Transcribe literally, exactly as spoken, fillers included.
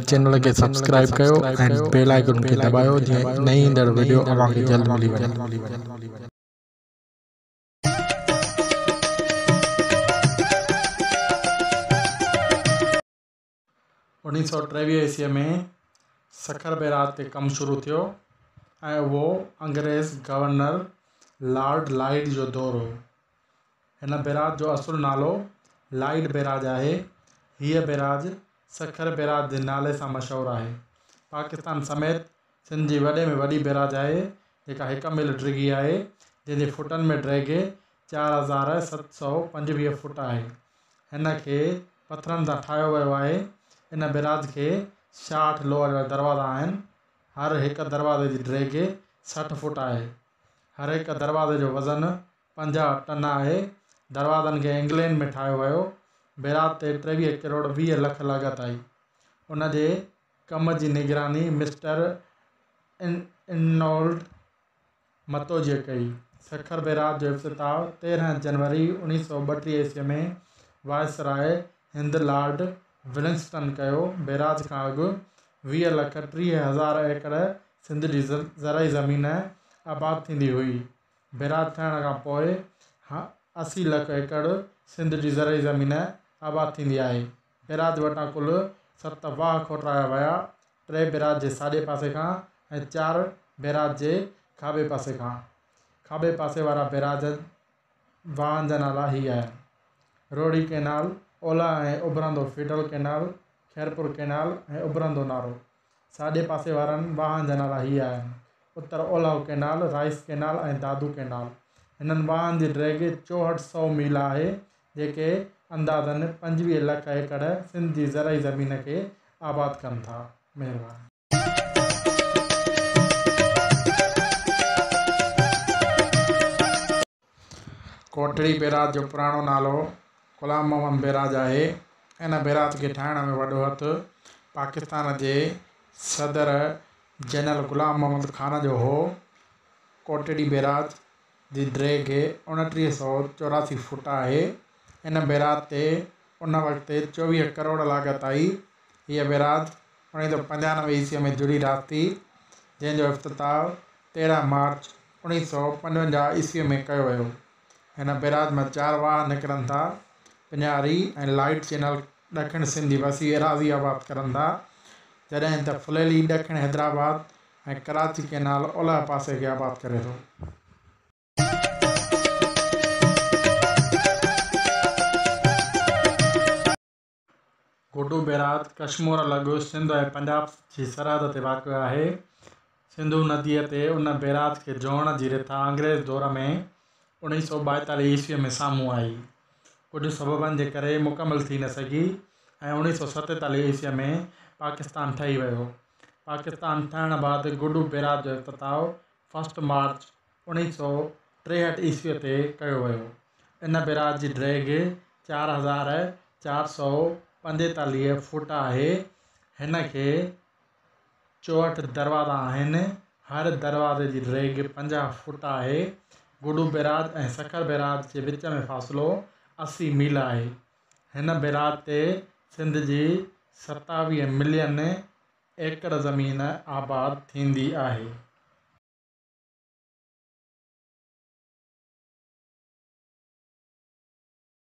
Channel के subscribe कयो and bell icon के दबायो जीअं नई ईंदड़ वीडियो अव्हांखे जल्द मिली वञे। उणिवीह सौ टेवीह ईस्वीअ में सखर बैराज ते कमु शुरू थियो ऐं उहो अंग्रेज़ गवर्नर लॉर्ड लाइड जो दौर हो। हिन बैराज जो असुलु नालो लाइड बैराज आहे। हीअ बैराज सखर बैराज जे नाले सां मशहूरु आहे। पाकिस्तान समेत सिंध जी वॾे में वॾी बैराज आहे जेका हिकु मील डिघी आहे, जंहिंजे फुटनि में ड्रैगे चारि हज़ार सत सौ पंजवीह फुट आहे। हिन खे पथरनि सां ठाहियो वियो आहे। इन बैराज खे छाहठि लोह जा दरवाज़ा आहिनि। हर हिकु दरवाज़े जी ड्रैगे सठि फुट आहे। हर हिकु दरवाज़े जो वज़न पंजाह टन आहे। दरवाज़नि खे इंग्लैंड में ठाहियो वियो। बैराज ते टेवीह करोड़ वीह लख लाॻत आई। उन जे कम जी निगरानी मिस्टर इन इनोल्ड मतोजीअ कई। सखर बैराज जो इफ़्तिताह तेरहं जनवरी उणिवीह सौ ॿटीह ईस्वीअ में वायसराय हिंद लॉर्ड विलिंगस्टन कयो। बैराज खां अॻु वीह लख टीह हज़ार एकड़ सिंध जी ज़रई ज़मीन आबाद थींदी हुई। बैराज ठहण खां पोइ असी लख एकड़ सिंध जी ज़रई ज़मीन आबाद थींदी आहे। बैराज वटां कुल सत वाह खोटाया विया, टे बैराज जे साॼे पासे खां ऐं चारि बैराज जे खाॿे पासे खां। खाॿे पासे वारा बैराज वाहनि जा नाला ही आहिनि: रोड़ी कैनाल, ओलह ऐं उभिरंदो फीडर कैनाल, खैरपुर कैनाल ऐं उभिरंदो नारो। साॼे पासे वारनि वाहनि जा नाला ही आहिनि: उत्तर ओलह कैनाल, राइस कैनाल ऐं दादू कैनाल। हिननि वाहनि जी ड्रैग चोहठि सौ मील आहे, जेके अंदाज़न पंजवीह लख एकड़ सिंध जी ज़रई ज़मीन खे आबाद कनि था। महिरबानी। कोटड़ी बैराज जो पुराणो नालो ग़ुलाम मोहम्मद बैराज आहे। इन बैराज खे ठाहिण में वॾो हथु पाकिस्तान जे सदर जनरल ग़ुलाम मोहम्मद खान जो हो। कोटड़ी बैराज जी ड्रैग उणटीह सौ चौरासी फुट आहे। इन बैराज ते उन वक़्तु चोवीह करोड़ लाॻत आई। हीअ बैराज उणिवीह सौ पंजानवे ईस्वीअ में जुड़ी रास थी, जंहिंजो इफ़्तिताह तेरहं मार्च उणिवीह सौ पंजवंजाह ईस्वीअ में कयो वियो। हिन बैराज में चारि वाह निकिरनि था। पिञारी ऐं लाइट चैनल ॾखिण सिंध जी वसी एराज़ी आबाद करनि था, जॾहिं त फुलेली ॾखिण हैदराबाद ऐं कराची कैनाल ओलह पासे खे आबाद करे थो। गुडू बैराज कश्मीर लॻ सिंध ऐं पंजाब जी सरहद ते वाक़िअ आहे। सिंधू नदीअ ते उन बैराज खे जोड़ण जी रिथा अंग्रेज़ दौर में उणिवीह सौ ॿाएतालीह ईस्वीअ में साम्हूं आई। कुझु सबबनि जे करे मुकमल थी न सघी ऐं उणिवीह सौ सतेतालीह ईस्वीअ में पाकिस्तान ठही वियो। पाकिस्तान ठहण बैदि गुडू बैराज जो इफ़्तिताह फस्ट मार्च उणिवीह सौ टेहठि ईस्वीअ ते कयो वियो। इन बैराज जी ड्रैग चारि हज़ार चारि सौ पंजेतालीह फुट आहे। हिन खे चोहठि दरवाज़ा आहिनि। हर दरवाज़े जी ड्रैग पंजाह फुट आहे। गुडू बैराज ऐं सखर बैराज जे विच में फ़ासिलो असी मील आहे। हिन बैराज ते सिंध जी सतावीह मिलियन एकड़ ज़मीन आबाद थींदी आहे।